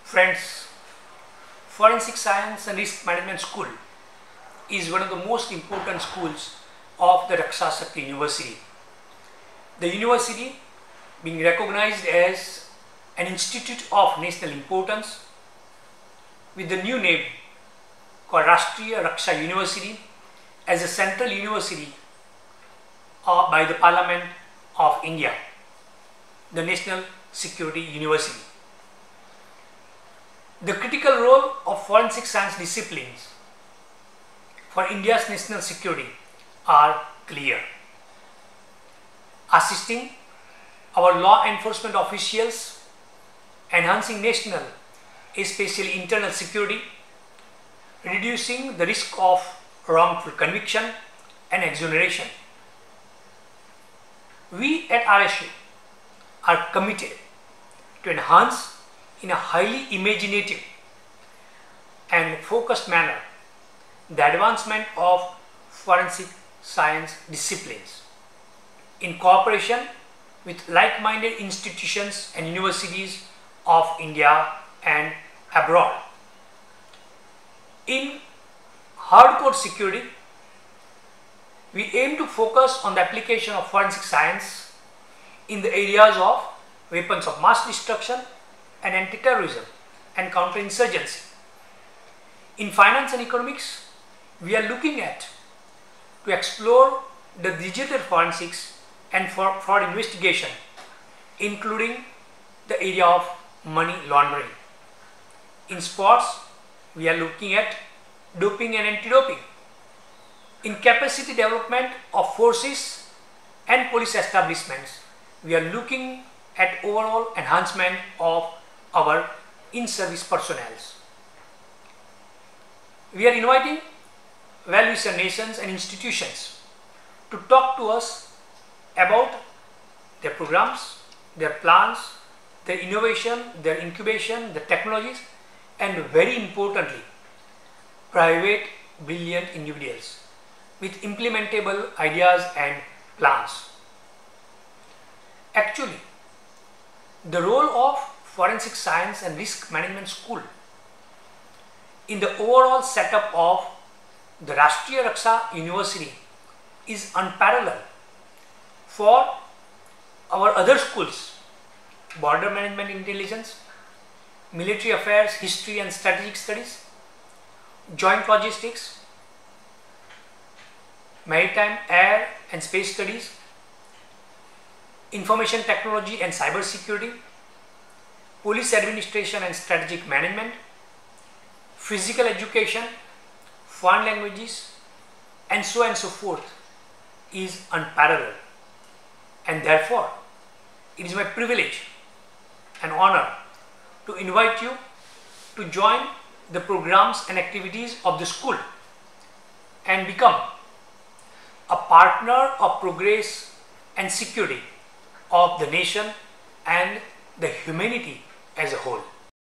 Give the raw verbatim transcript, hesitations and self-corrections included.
Friends, Forensic Science and Risk Management School is one of the most important schools of the Raksha Shakti University. The university, being recognized as an institute of national importance with the new name called Rashtriya Raksha University as a central university uh, by the Parliament of India, the National Security University. The critical role of forensic science disciplines for India's national security are clear. Assisting our law enforcement officials, enhancing national, especially internal security, reducing the risk of wrongful conviction and exoneration. We at R S U are committed to enhance in a highly imaginative and focused manner the advancement of forensic science disciplines in cooperation with like-minded institutions and universities of India and abroad. In hardcore security, we aim to focus on the application of forensic science in the areas of weapons of mass destruction and anti-terrorism and counterinsurgency. In finance and economics, we are looking at to explore the digital forensics and fraud investigation, including the area of money laundering. In sports, we are looking at doping and anti-doping. In capacity development of forces and police establishments, we are looking at overall enhancement of our in-service personnel. We are inviting well-wisher nations and institutions to talk to us about their programs, their plans, their innovation, their incubation, the technologies, and very importantly, private brilliant individuals with implementable ideas and plans. Actually, the role of Forensic Science and Risk Management School in the overall setup of the Rashtriya Raksha University is unparalleled for our other schools: Border Management Intelligence, Military Affairs, History and Strategic Studies, Joint Logistics, Maritime, Air and Space Studies, Information Technology and Cyber Security, Police Administration and Strategic Management, Physical Education, Foreign Languages, and so on and so forth is unparalleled. And therefore, it is my privilege and honor to invite you to join the programs and activities of the school and become a partner of progress and security of the nation and the humanity as a whole.